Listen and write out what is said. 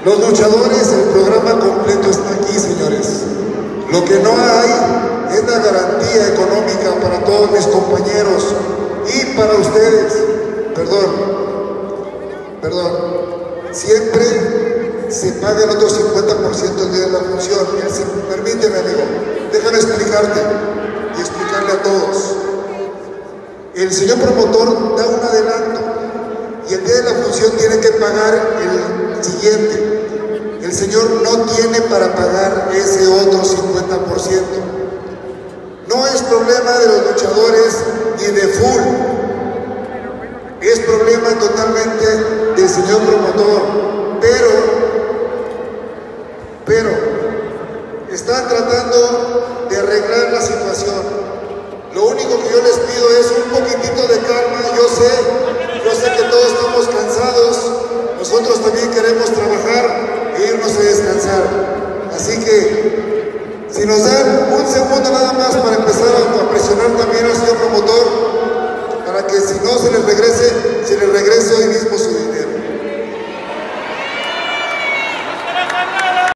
Los luchadores, el programa completo está aquí, señores. Lo que no hay es la garantía económica para todos mis compañeros y para ustedes. Perdón. Siempre se paga el otro 50% el día de la función. Permíteme, amigo, déjame explicarte y explicarle a todos. El señor promotor da un adelanto y el día de la función tiene que pagar el siguiente. El señor no tiene para pagar ese otro 50%. No es problema de los luchadores ni de Full. Es problema totalmente del señor promotor. Pero están tratando